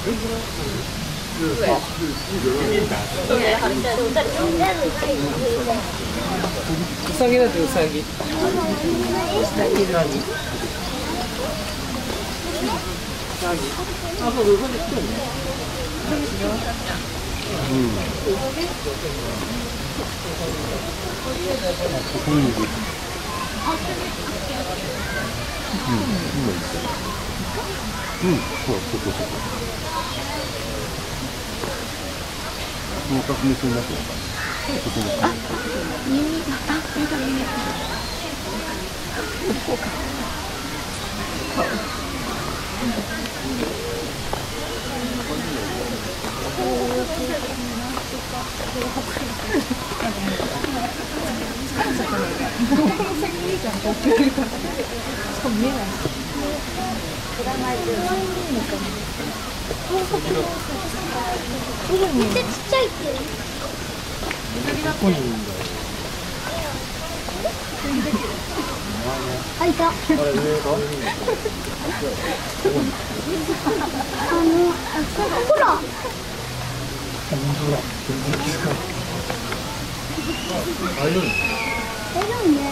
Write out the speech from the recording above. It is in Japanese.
うさぎだってうさぎ。あ、そう、うさぎ来てるね。 もう確実になってるから。 耳が、こうか。めっちゃちっちゃいって。あ、いた。ほら。 あ、いるんね。